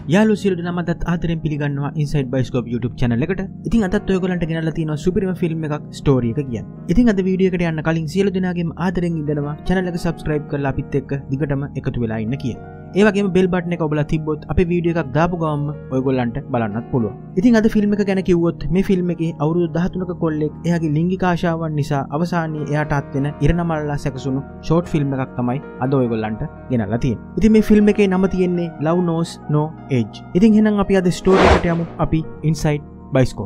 යාළුවෝ සියලු දෙනාම අදත් ආදරෙන් පිළිගන්නවා Inside Bioscope YouTube channel එකට. ඉතින් අදත් ඔයගොල්ලන්ට ගෙනල්ලා තියෙනවා සුපිරිම ෆිල්ම් එකක් ස්ටෝරි එක කියන්නේ. ඉතින් අද වීඩියෝ එකට යන්න කලින් සියලු දෙනාගේම ආදරෙන් ඉඳනවා channel එක subscribe කරලා අපිත් එක්ක දිගටම එකතු වෙලා ඉන්න කියලා. ඒ වගේම bell button එක ඔබලා තිබ්බොත් අපේ වීඩියෝ එකක් දාපු ගමන්ම ඔයගොල්ලන්ට බලන්නත් පුළුවන්. ඉතින් අද ෆිල්ම් එක ගැන කිව්වොත් මේ ෆිල්ම් එකේ අවුරුදු 13ක කොල්ලෙක් එයාගේ ලිංගික ආශාවන් නිසා අවසානයේ එයාට අත් වෙන ඉරණමල්ලා සැකසුණු ෂෝට් ෆිල්ම් එකක් තමයි අද ඔයගොල්ලන්ට ගෙනල්ලා තියෙන්නේ. ඉතින් මේ ෆිල්ම් එකේ නම තියෙන්නේ Love Knows No Age. ඉතින් එහෙනම් අපි අද ස්ටෝරි එකට යමු. අපි Inside Bioscope.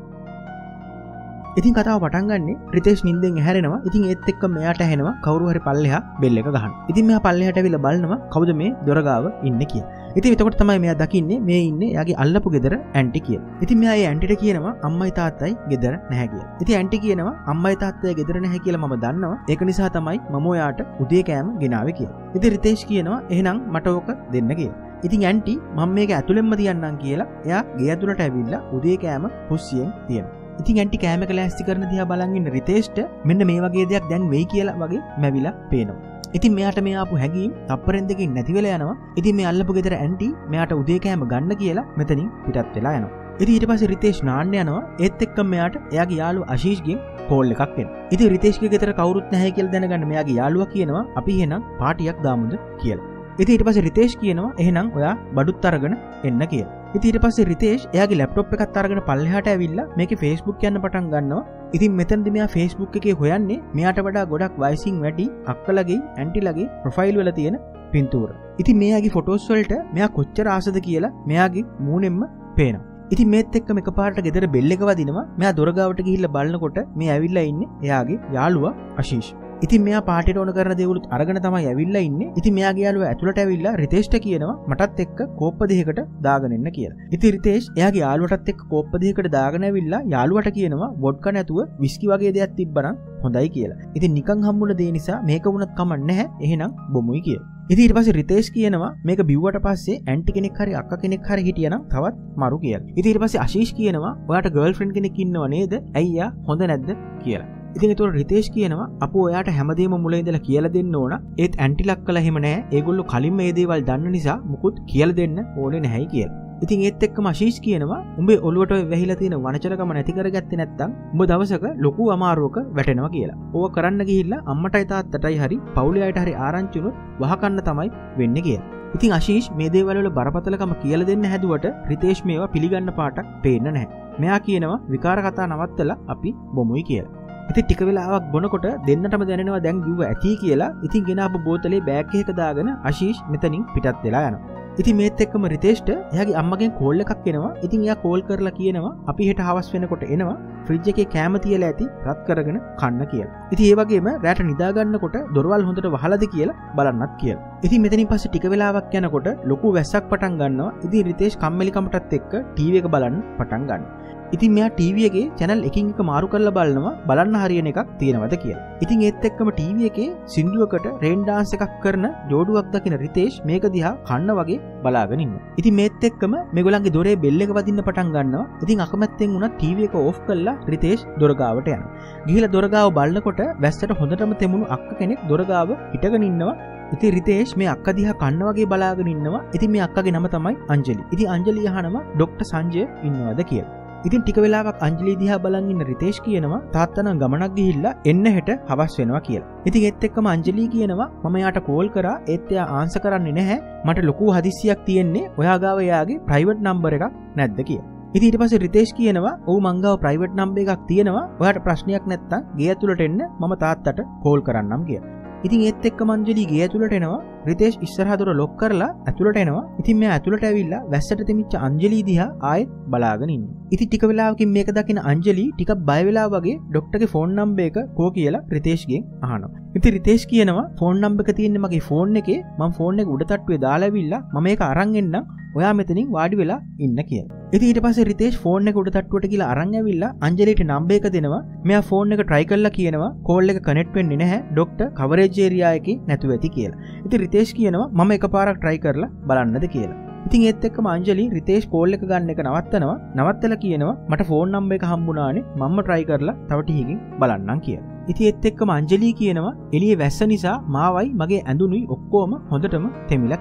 ඉතින් කතාව පටන් ගන්නේ රිතේෂ් නිින්දෙන් ඇහැරෙනවා. ඉතින් ඒත් එක්ක මෙයාට ඇහෙනවා කවුරු හරි පල්ලෙහා බෙල් එක ගහන. ඉතින් මෙයා පල්ලෙහාට ඇවිල්ලා බලනවා කවුද මේ දොර ගාව ඉන්නේ කියලා. ඉතින් එතකොට තමයි මෙයා දකින්නේ මේ ඉන්නේ එයාගේ අල්ලපු ගෙදර ඇන්ටි කියලා. ඉතින් මෙයා ඒ ඇන්ටිට කියනවා අම්මයි තාත්තයි ගෙදර නැහැ කියලා. ඉතින් ඇන්ටි කියනවා අම්මයි තාත්තයි ගෙදර නැහැ කියලා මම දන්නවා. ඒක නිසා තමයි මම ඔයාට උදේ කෑම ගෙනාවේ කියලා. ඉතින් රිතේෂ් කියනවා එහෙනම් මට ඕක දෙන්න කියලා. ඉතින් ඇන්ටි මම මේක ඇතුළෙන්ම තියන්නම් කියලා එයා ගේ ඇතුළට ඇවිල්ලා උදේ කෑම පුස්සියෙන් තියනවා. ඉතින් ඇන්ටි කෑම කලෑස්ති කරන දිහා බලන් ඉන්න රිතේෂ්ට මෙන්න මේ වගේ දෙයක් දැන් වෙයි කියලා වගේ මැවිලා පේනවා. ඉතින් මෙයාට මේ ආපු හැඟීම් තප්පරෙන් දෙකකින් නැති වෙලා යනවා. ඉතින් මේ අල්ලපු ගෙදර ඇන්ටි මෙයාට උදේ කෑම ගන්න කියලා මෙතනින් පිටත් වෙලා යනවා. ඉතින් ඊට පස්සේ රිතේෂ් නාන්න යනවා. ඒත් එක්කම මෙයාට එයාගේ යාළුවා ආශීෂ්ගෙන් කෝල් එකක් එනවා. ඉතින් රිතේෂ්ගේ ගෙදර කවුරුත් නැහැ කියලා දැනගන්න මෙයාගේ යාළුවා කියනවා අපි එහෙනම් පාටියක් දාමුද කියලා. ඉතින් ඊට පස්සේ රිතේෂ් කියනවා එහෙනම් ඔයා බඩුත් අරගෙන එන්න කියලා. ඉතින් ඊට පස්සේ රිතේෂ් එයාගේ ලැප්ටොප් එකත් අරගෙන පල්ලෙහාට ඇවිල්ලා මේකේ Facebook යන්න පටන් ගන්නවා. ඉතින් මෙතනදී මෙයා Facebook එකේ හොයන්නේ මෙයාට වඩා ගොඩක් වයසින් වැඩි අක්කලගේ ඇන්ටිලගේ ප්‍රොෆයිල් වල තියෙන පින්තූර. ඉතින් මෙයාගේ ෆොටෝස් වලට මෙයා කොච්චර ආසද කියලා මෙයාගේ මූණෙන්ම පේනවා. ඉතින් මේත් එක්කම එකපාරට ගෙදර බෙල් එක වදිනවා. මෙයා දොර ගාවට ගිහිල්ලා බලනකොට මේ ඇවිල්ලා ඉන්නේ එයාගේ යාළුවා ආශීෂ්. ඉතින් මෙයා පාටියට ඕන කරන දේවලුත් අරගෙන තමයි ඇවිල්ලා ඉන්නේ. ඉතින් මෙයාගේ යාළුවා ඇතුළට ඇවිල්ලා රිතේෂ්ට කියනවා මටත් එක්ක කෝප්ප දෙකකට දාගෙන එන්න කියලා. ඉතින් රිතේෂ් එයාගේ යාළුවටත් එක්ක කෝප්ප දෙකකට දාගෙන ඇවිල්ලා යාළුවට කියනවා වොඩ්කා නැතුව විස්කි වගේ දෙයක් තිබ්බනම් හොඳයි කියලා. ඉතින් නිකන් හම්බුන දේ නිසා මේක වුණත් කමක් නැහැ. එහෙනම් බොමුයි කියලා. ඉතින් ඊට පස්සේ රිතේෂ් කියනවා මේක බිව්වට පස්සේ ඇන්ටි කෙනෙක් හරි අක්කා කෙනෙක් හරි හිටියනම් තවත් මරු කියලා. ඉතින් ඊට පස්සේ ආශීෂ් කියනවා ඔයාට ගර්ල්ෆ්‍රෙන්ඩ් කෙනෙක් ඉන්නව නේද? ඇයි යා හොඳ නැද්ද කියලා. ඉතින් ඒතකොට රිතේෂ් කියනවා අපෝ ඔයාට හැමදේම මුල ඉඳලා කියලා දෙන්න ඕන. ඒත් ඇන්ටිලක් කළා එහෙම නැහැ. ඒගොල්ලෝ කලින්ම මේ දේවල් දන්න නිසා මුකුත් කියලා දෙන්න ඕනේ නැහැයි කියලා. ඉතින් ඒත් එක්කම ආශීෂ් කියනවා උඹේ ඔළුවට වැහිලා තියෙන වනචරකම නැති කරගත්තේ නැත්නම් උඹ දවසක ලොකු අමාරුවක වැටෙනවා කියලා. ඕක කරන්න ගිහිල්ලා අම්මටයි තාත්තටයි හරි පවුලේ අයට හරි ආරංචි වුණොත් වහකන්න තමයි වෙන්නේ කියලා. ඉතින් ආශීෂ් මේ දේවල් වල බරපතලකම කියලා දෙන්න හැදුවට රිතේෂ් මේවා පිළිගන්න පාටක් පේන්නේ නැහැ. මෙයා කියනවා විකාර කතා නවත්තලා අපි බොමුයි කියලා. ඉතින් ටික වෙලාවක් බොනකොට දෙන්නටම දැනෙනවා දැන් බිව්ව ඇති කියලා. ඉතින් ගෙන ආපු බෝතලේ බෑග් එකක දාගෙන ආශීෂ් මෙතනින් පිටත් වෙලා යනවා. ඉතින් මේත් එක්කම රිතේෂ්ට එයාගේ අම්මගෙන් කෝල් එකක් එනවා. ඉතින් එයා කෝල් කරලා කියනවා අපි හෙට හවස් වෙනකොට එනවා ෆ්‍රිජ් එකේ කෑම තියලා ඇති රත් කරගෙන කන්න කියලා. ඉතින් ඒ වගේම රැට නිදා ගන්නකොට දොරවල් හොඳට වහලාද කියලා බලන්නත් කියලා. ඉතින් මෙතනින් පස්සේ ටික වෙලාවක් යනකොට ලොකු වැස්සක් පටන් ගන්නවා. ඉතින් රිතේෂ් කම්මැලිකමටත් එක්ක ටීවී එක බලන්න පටන් ගන්නවා. ඉතින් මෙයා ටීවී එකේ channel එකින් එක මාරු කරලා බලනවා බලන්න හරියන එකක් තියෙනවද කියලා. ඉතින් ඒත් එක්කම ටීවී එකේ සින්දුවකට රේන් ඩාන්ස් එකක් කරන ජෝඩුවක් දකින රිතේෂ් මේක දිහා කන්න වගේ බලාගෙන ඉන්නවා. ඉතින් මේත් එක්කම මේගොල්ලන්ගේ දොරේ බෙල් එක වදින්න පටන් ගන්නවා. ඉතින් අකමැත්තෙන් උනත් ටීවී එක ඕෆ් කරලා රිතේෂ් දොර ගාවට යනවා. ගිහිලා දොර ගාව බලනකොට වැස්සට හොඳටම තෙමුණු අක්ක කෙනෙක් දොර ගාව හිටගෙන ඉන්නවා. ඉතින් රිතේෂ් මේ අක්කා දිහා කන්න වගේ බලාගෙන ඉන්නවා. ඉතින් මේ අක්කගේ නම තමයි අංජලි. ඉතින් අංජලි අහනවා ડોක්ටර් සංජය ඉන්නවද කියලා. ඉතින් ටික වෙලාවක් අංජලි දිහා බලන් ඉන්න රිතේෂ් කියනවා තාත්තා නම් ගමනක් ගිහිල්ලා එන්න හෙට හවස් වෙනවා කියලා. ඉතින් ඒත් එක්කම අංජලි කියනවා මම යාට කෝල් කරා ඒත් එයා ආන්සර් කරන්නේ නැහැ. මට ලොකු හදිස්සියක් තියෙන්නේ ඔයා ගාව එයාගේ ප්‍රයිවට් නම්බර් එකක් නැද්ද කියලා. ඉතින් ඊට පස්සේ රිතේෂ් කියනවා ඔව් මං ගාව ප්‍රයිවට් නම්බර් එකක් තියෙනවා. ඔයාට ප්‍රශ්නයක් නැත්තම් ගේ ඇතුළට එන්න මම තාත්තට කෝල් කරන්නම් කියලා. ඉතින් ඒත් එක්කම අංජලි ගේ ඇතුළට එනවා. රිතේෂ් ඉස්සරහා දොර ලොක් කරලා ඇතුළට එනවා. ඉතින් මෙයා ඇතුළට ඇවිල්ලා වැස්සට තෙමිච්ච අංජලි දිහා ආයෙත් බලාගෙන ඉන්නවා. ඉතින් ටික වෙලාවකින් මේක දකින අංජලි ටිකක් බය වෙලා වගේ ડોක්ටර්ගේ ෆෝන් නම්බර් එක කෝ කියලා රිතේෂ්ගෙන් අහනවා. ඉතින් රිතේෂ් කියනවා ෆෝන් නම්බර් එක තියෙන්නේ මගේ ෆෝන් එකේ. මම ෆෝන් එක උඩ තට්ටුවේ දාලා ඇවිල්ලා මම ඒක අරන් එන්නම්. ඔයා මෙතනින් වාඩි වෙලා ඉන්න කියලා. ඉතින් ඊට පස්සේ රිතේෂ් ෆෝන් එක උඩ තට්ටුවට ගිහලා අරන් ඇවිල්ලා අංජලිට නම්බර් එක දෙනවා. මෙයා ෆෝන් එක try කරලා කියනවා කෝල් එක කනෙක්ට් වෙන්නේ නැහැ. ડોක්ටර් කවරේජ් ඒරියා එකේ නැතුව ඇති කියලා. ඉතින් රිතේෂ් කියනවා මම එකපාරක් try කරලා බලන්නද කියලා. ඉතින් ඒත් එක්කම අංජලි රිතේෂ් කෝල් එක ගන්න එක නවත්තනවා. නවත්තලා කියනවා මට ෆෝන් නම්බර් එක හම්බුණානේ මම try කරලා තව ටිකකින් බලන්නම් කියලා. ඉතින් ඒත් එක්කම අංජලි කියනවා එළියේ වැස්ස නිසා මාවයි මගේ ඇඳුනුයි ඔක්කොම හොඳටම තෙමිලා කියලා.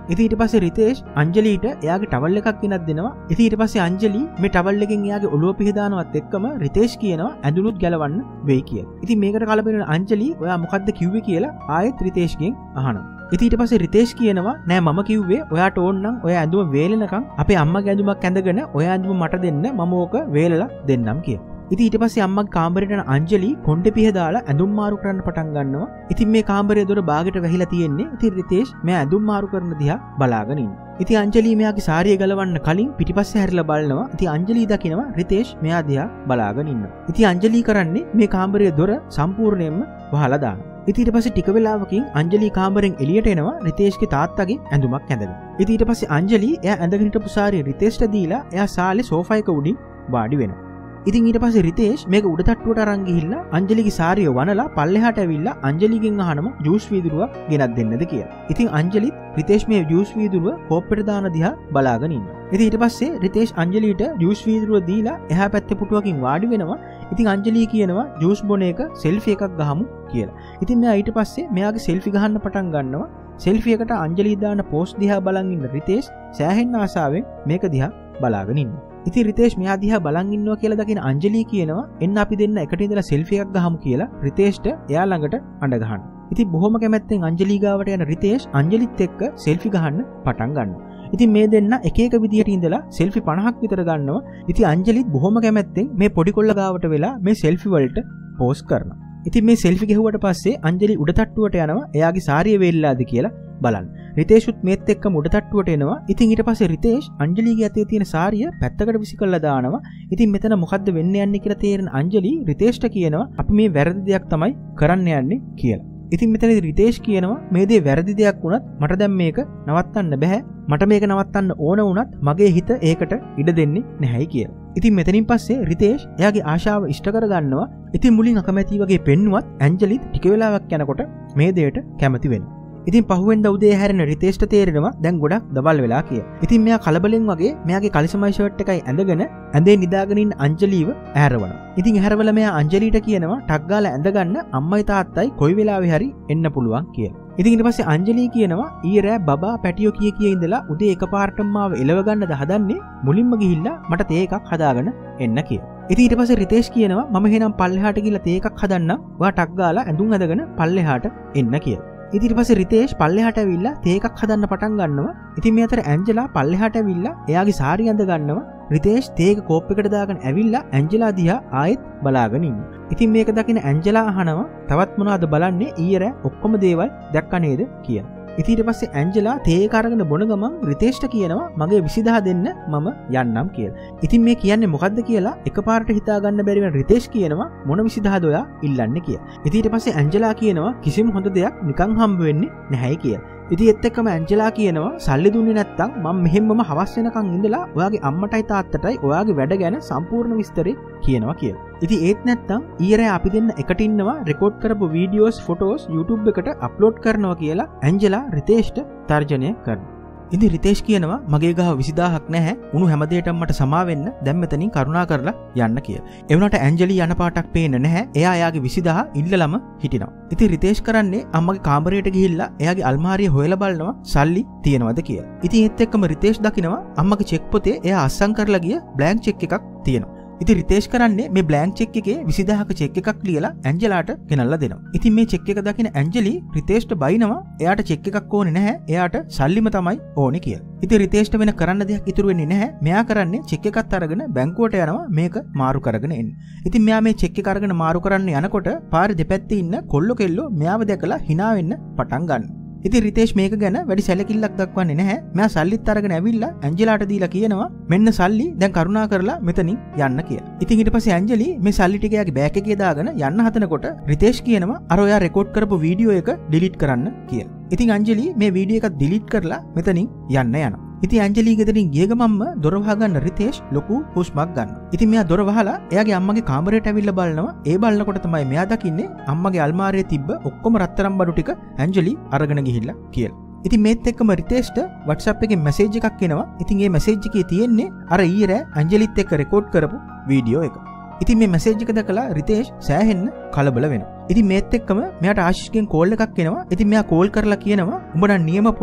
ඉතින් ඊට පස්සේ රිතේෂ් අංජලිට එයාගේ ටවල් එකක් ගෙනත් දෙනවා. ඉතින් ඊට පස්සේ අංජලි මේ ටවල් එකෙන් එයාගේ ඔළුව පිහදානවත් එක්කම රිතේෂ් කියනවා ඇඳුනුත් ගැලවන්න වෙයි කියලා. ඉතින් මේකට කලබල අංජලි ඔයා මොකද්ද කිව්වේ කියලා ආයෙත් රිතේෂ්ගෙන් අහනවා. ඉතින් ඊට පස්සේ රිතේෂ් කියනවා නෑ මම කිව්වේ ඔයාට ඕන නම් ඔය ඇඳුම වේලෙනකම් අපේ අම්මගේ ඇඳුමක් ඇඳගෙන ඔය ඇඳුම මට දෙන්න මම ඕක වේලලා දෙන්නම් කියලා. ඉතින් ඊට පස්සේ අම්මගේ කාමරේට යන අංජලි කොණ්ඩේ පිහදාලා ඇඳුම් මාරු කරන්න පටන් ගන්නවා. ඉතින් මේ කාමරයේ දොර බාගෙට වැහිලා තියෙන්නේ. ඉතින් රිතේෂ් මෙයා ඇඳුම් මාරු කරන දිහා බලාගෙන ඉන්නවා. ඉතින් අංජලි මෙයාගේ සාරිය ගලවන්න කලින් පිටිපස්සේ හැරිලා බලනවා. ඉතින් අංජලි දකිනවා රිතේෂ් මෙයා දිහා බලාගෙන ඉන්නවා. ඉතින් අංජලි කරන්නේ මේ කාමරයේ දොර සම්පූර්ණයෙන්ම වහලා දානවා. ඉතින් ඊට පස්සේ ටික වෙලාවකින් අංජලි කාමරෙන් එළියට එනවා රිතේෂ්ගේ තාත්තගේ ඇඳුමක් ඇඳගෙන. ඉතින් ඊට පස්සේ අංජලි එයා ඇඳගෙන හිටපු සාරිය රිතේෂ්ට දීලා එයා සාලේ සෝෆා එක උඩින් වාඩි වෙනවා. ඉතින් ඊට පස්සේ රිතේෂ් මේක උඩ තට්ටුවට අරන් ගිහිල්ලා අංජලිගේ සාරිය වනලා පල්ලෙහාට ඇවිල්ලා අංජලිගෙන් අහනවා ජූස් වීදුරුවක් ගෙනත් දෙන්නද කියලා. ඉතින් අංජලිත් රිතේෂ් මේ ජූස් වීදුරුව කෝප්පෙට දාන දිහා බලාගෙන ඉන්නවා. ඉතින් ඊට පස්සේ රිතේෂ් අංජලිට ජූස් වීදුරුව දීලා එහා පැත්තේ පුටුවකින් වාඩි වෙනවා. ඉතින් අංජලි කියනවා ජූස් බොන එක සෙල්ෆි එකක් ගහමු කියලා. ඉතින් මෙයා ඊට පස්සේ මෙයාගේ සෙල්ෆි ගහන්න පටන් ගන්නවා. සෙල්ෆි එකට අංජලි දාන පෝස්ට් දිහා බලන් ඉන්න රිතේෂ් සෑහෙන ආසාවෙන් මේක දිහා බලාගෙන ඉන්නවා. ඉතින් රිතේෂ් මෙයා දිහා බලන් ඉන්නවා කියලා දකින අංජලි කියනවා එන්න අපි දෙන්න එකට ඉඳලා සෙල්ෆි එකක් ගහමු කියලා රිතේෂ්ට එයා ළඟට අඬ ගහනවා. ඉතින් බොහොම කැමැත්තෙන් අංජලි ගාවට යන රිතේෂ් අංජලිත් එක්ක සෙල්ෆි ගහන්න පටන් ගන්නවා. ඉතින් මේ දෙන්න එක එක විදියට ඉඳලා සෙල්ෆි 50ක් විතර ගන්නවා. ඉතින් අංජලිත් බොහොම කැමැත්තෙන් මේ පොඩි කොල්ල ගාවට වෙලා මේ සෙල්ෆි වලට පෝස් කරනවා. ඉතින් මේ සෙල්ෆි ගෙහුවට පස්සේ අංජලි උඩ තට්ටුවට යනවා එයාගේ සාරිය වේල්ලාද කියලා බලන්න. රිතේෂුත් මේත් එක්කම උඩ තට්ටුවට එනවා. ඉතින් ඊට පස්සේ රිතේෂ් අංජලිගේ අතේ තියෙන සාරිය පැත්තකට විසිකලා දානවා. ඉතින් මෙතන මොකද්ද වෙන්න යන්නේ කියලා තේරෙන අංජලි රිතේෂ්ට කියනවා අපි මේ වැරදි දෙයක් තමයි කරන්න යන්නේ කියලා. ඉතින් මෙතනදී රිතේෂ් කියනවා මේ දේ වැරදි දෙයක් වුණත් මට දැන් මේක නවත්තන්න බෑ. මට මේක නවත්තන්න ඕන වුණත් මගේ හිත ඒකට ඉඩ දෙන්නේ නැහැයි කියලා. ඉතින් මෙතනින් පස්සේ රිතේෂ් එයාගේ ආශාව ඉෂ්ට කරගන්නවා. ඉතින් මුලින් අකමැති වගේ පෙන්නුවත් ඇන්ජලිත් ටික වෙලාවක් යනකොට මේ දෙයට කැමති වෙනවා. ඉතින් පහුවෙන්ද උදේ හැරෙන රිතේෂ්ට තේරෙනවා දැන් ගොඩක් දවල් වෙලා කියලා. ඉතින් මෙයා කලබලෙන් වගේ මෙයාගේ කලිසමයි ෂර්ට් එකයි ඇඳගෙන ඇඳේ නිදාගෙන ඉන්න අංජලිව ඇහැරවනවා. ඉතින් ඇහැරවල මෙයා අංජලිට කියනවා ටක් ගාලා ඇඳගන්න අම්මයි තාත්තයි කොයි වෙලාවෙ හරි එන්න පුළුවන් කියලා. ඉතින් ඊට පස්සේ අංජලි කියනවා ඊ රෑ බබා පැටියෝ කිය ඉඳලා උදේ එකපාරටම මාව එලව ගන්නද හදන්නේ මුලින්ම ගිහිල්ලා මට තේ එකක් හදාගෙන එන්න කියලා. ඉතින් ඊට පස්සේ රිතේෂ් කියනවා මම එහෙනම් පල්ලෙහාට ගිහිල්ලා තේ එකක් හදන්නම්. ඔයා ටක් ගාලා ඇඳුම් ඇඳගෙන පල්ලෙහාට එන්න කියලා. ඉතින් ඊට පස්සේ රිතේෂ් පල්ලෙහාට ඇවිල්ලා තේ එකක් හදන්න පටන් ගන්නවා. ඉතින් මේ අතර ඇන්ජලා පල්ලෙහාට ඇවිල්ලා එයාගේ සාරිය අඳ ගන්නවා. රිතේෂ් තේ එක කෝප් එකට දාගෙන ඇවිල්ලා ඇන්ජලා දිහා ආයෙත් බලාගෙන ඉන්නවා. ඉතින් මේක දකින ඇන්ජලා අහනවා තවත් මොනවද බලන්නේ ඊයේ රෑ ඔක්කොම දේවල් දැක්ක නේද කියලා. ඉතින් ඊට පස්සේ ඇන්ජලා තේ එක අරගෙන බොන ගමන් රිතේෂ්ට කියනවා මගේ 20000 දෙන්න මම යන්නම් කියලා. ඉතින් මේ කියන්නේ මොකද්ද කියලා එකපාරට හිතා ගන්න බැරි වෙන රිතේෂ් කියනවා මොන 20000ද ඔයා ඉල්ලන්නේ කියලා. ඉතින් ඊට පස්සේ ඇන්ජලා කියනවා කිසිම හොඳ දෙයක් නිකන් හම්බ වෙන්නේ නැහැයි කියලා. ඉතින් ඒත් එක්කම ඇන්ජලා කියනවා සල්ලි දුන්නේ නැත්තම් මම මෙහෙම්මම හවස් වෙනකන් ඉඳලා ඔයාගේ අම්මටයි තාත්තටයි ඔයාගේ වැඩ ගැන සම්පූර්ණ විස්තරේ කියනවා කියලා. ඉතින් ඒත් නැත්තම් ඊයරේ අපි දෙන්න එකට ඉන්නවා රෙකෝඩ් කරපු වීඩියෝස් ෆොටෝස් YouTube එකට අප්ලෝඩ් කරනවා කියලා ඇන්ජලා රිතේෂ්ට තර්ජනය කරනවා. ඉතින් රිතේෂ් කියනවා මගේ ගාව 20000ක් නැහැ. උණු හැමදේටම මට සමා වෙන්න දැන් මෙතනින් කරුණා කරලා යන්න කියලා. ඒ වුණාට ඇන්ජලි යන පාටක් පේන්නේ නැහැ. එයා එයාගේ 20000 ඉල්ලලම හිටිනවා. ඉතින් රිතේෂ් කරන්නේ අම්මගේ කාමරයට ගිහිල්ලා එයාගේ අල්මාරිය හොයලා බලනවා සල්ලි තියෙනවද කියලා. ඉතින් ඒත් එක්කම රිතේෂ් දකිනවා අම්මගේ චෙක් පොතේ එයා අස්සම් කරලා ගිය බ්ලැන්ක් චෙක් එකක් තියෙනවා. ඉතින් රිතේෂ් කරන්නේ මේ බ්ලැන්ක් චෙක් එකේ 20000ක චෙක් එකක් ලියලා ඇන්ජලාට ගෙනල්ලා දෙනවා. ඉතින් මේ චෙක් එක දකින ඇන්ජලි රිතේෂ්ට බයිනවා එයාට චෙක් එකක් ඕනේ නැහැ. එයාට සල්ලිම තමයි ඕනේ කියලා. ඉතින් රිතේෂ්ට වෙන කරන්න දෙයක් ඉතුරු වෙන්නේ නැහැ. මෙයා කරන්නේ චෙක් එකත් අරගෙන බැංකුවට යනවා මේක මාරු කරගෙන එන්න. ඉතින් මෙයා මේ චෙක් එක අරගෙන මාරු කරන්න යනකොට පාරේ දෙපැත්තේ ඉන්න කොල්ලෝ කෙල්ලෝ මෙයාව දැකලා hina වෙන්න පටන් ගන්නවා. ඉතින් රිතේෂ් මේක ගැන වැඩි සැලකිල්ලක් දක්වන්නේ නැහැ. මෙයා සල්ලිත් අරගෙන ඇවිල්ලා ඇන්ජලාට දීලා කියනවා මෙන්න සල්ලි දැන් කරුණා කරලා මෙතනින් යන්න කියලා. ඉතින් ඊට පස්සේ ඇන්ජලි මේ සල්ලි ටික එයාගේ බෑග් එකේ දාගෙන යන්න හදනකොට රිතේෂ් කියනවා අර ඔයා රෙකෝඩ් කරපු වීඩියෝ එක ඩිලීට් කරන්න කියලා. ඉතින් අංජලි මේ වීඩියෝ එක ඩිලීට් කරලා මෙතනින් යන්න යනවා. ඉතින් ඇන්ජලි ගෙදරින් ගිය ගමන්ම දොර වහගන්න රිතේෂ් ලොකු හුස්මක් ගන්නවා. ඉතින් මෙයා දොර වහලා එයාගේ අම්මගේ කාමරයට ඇවිල්ලා බලනවා. ඒ බලනකොට තමයි මෙයා දකින්නේ අම්මගේ අල්මාරියේ තිබ්බ ඔක්කොම රත්තරන් බඩු ටික ඇන්ජලි අරගෙන ගිහිල්ලා කියලා. ඉතින් මේත් එක්කම රිතේෂ්ට WhatsApp එකේ මැසේජ් එකක් එනවා. ඉතින් මේ මැසේජ් එකේ තියෙන්නේ අර ඊයේ ඇන්ජලිත් එක්ක රෙකෝඩ් කරපු වීඩියෝ එක. ඉතින් මේ මැසේජ් එක දැකලා රිතේෂ් සෑහෙන්න කලබල වෙනවා. ඉතින් මේත් එක්කම මෙයාට ආශිෂ්ගෙන් කෝල් එකක් එනවා. ඉතින් මෙයා කෝල් කරලා කියනවා උඹ නම් නියම පොරක්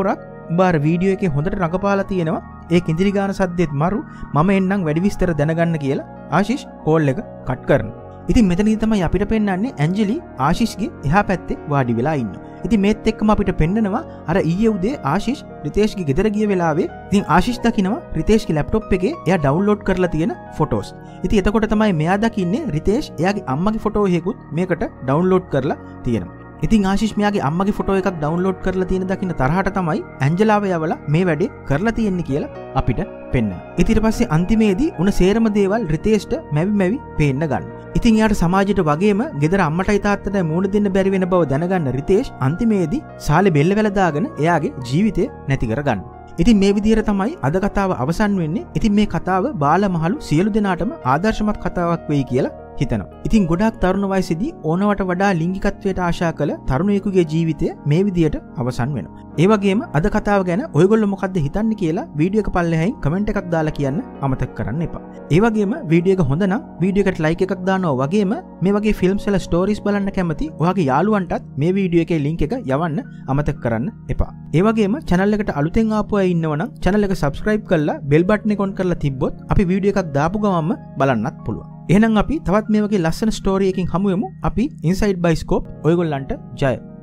බාර වීඩියෝ එකේ හොඳට රඟපාලා තියෙනවා. ඒ කිඳිරි ගාන සද්දෙත් මරු මම එන්නම් වැඩි විස්තර දැනගන්න කියලා ආශිෂ් කෝල් එක කට් කරනවා. ඉතින් මෙතනදී තමයි අපිට පෙන්වන්නේ ඇන්ජලි ආශිෂ්ගේ එහා පැත්තේ වාඩි වෙලා ඉන්නවා. ඉතින් මේත් එක්කම අපිට පෙන්නනවා අර ඊයේ උදේ ආශිෂ් රිතේෂ්ගේ ගෙදර ගිය වෙලාවේ ඉතින් ආශිෂ් දකිනවා රිතේෂ්ගේ ලැප්ටොප් එකේ එයා ඩවුන්ලෝඩ් කරලා තියෙන ෆොටෝස්. ඉතින් එතකොට තමයි මෙයා දකින්නේ රිතේෂ් එයාගේ අම්මගේ ෆොටෝ එකකුත් මේකට ඩවුන්ලෝඩ් කරලා තියෙනවා. ඉතින් ආශිෂ් මෙයාගේ අම්මගේ ෆොටෝ එකක් ඩවුන්ලෝඩ් කරලා තියෙන දකින්න තරහට තමයි ඇන්ජලාව යවලා මේ වැඩේ කරලා තියෙන්නේ කියලා අපිට පෙන්වනවා. ඉතින් ඊට පස්සේ අන්තිමේදී උන සේරම දේවල් රිතේෂ්ට මැවි පේන්න ගන්න. ඉතින් යාට සමාජයට වගේම ගෙදර අම්මටයි තාත්තටයි මූණ දෙන්න බැරි වෙන බව දැනගන්න රිතේෂ් අන්තිමේදී සාලේ බෙල්ල වැල දාගෙන එයාගේ ජීවිතය නැති කරගන්න. ඉතින් මේ විදිහට තමයි අද කතාව අවසන් වෙන්නේ. ඉතින් මේ කතාව බාල මහලු සියලු දෙනාටම ආදර්ශමත් කතාවක් වෙයි කියලා හිතනවා. ඉතින් ගොඩාක් තරුණ වයසේදී ඕනවට වඩා ලිංගිකත්වයට ආශා කළ තරුණයෙකුගේ ජීවිතය මේ විදිහට අවසන් වෙනවා. ඒ වගේම අද කතාව ගැන ඔයගොල්ලෝ මොකද්ද හිතන්නේ කියලා වීඩියෝ එක පල්ලෙහායින් කමෙන්ට් එකක් දාලා කියන්න අමතක කරන්න එපා. ඒ වගේම වීඩියෝ එක හොඳ නම් වීඩියෝ එකට ලයික් එකක් දානවා වගේම මේ වගේ ෆිල්ම්ස් වල ස්ටෝරීස් බලන්න කැමති ඔයාගේ යාළුවන්ටත් මේ වීඩියෝ එකේ ලින්ක් එක යවන්න අමතක කරන්න එපා. ඒ වගේම channel එකට අලුතෙන් ආපු අය ඉන්නවනම් channel එක subscribe කරලා bell button එක on කරලා තිබ්බොත් අපි වීඩියෝ එකක් දාපු ගමන්ම බලන්නත් පුළුවන්. එහෙනම් අපි තවත් මේ වගේ ලස්සන ස්ටෝරි එකකින් හමු වෙමු. අපි Inside Bioscope ඔයගොල්ලන්ට ජය.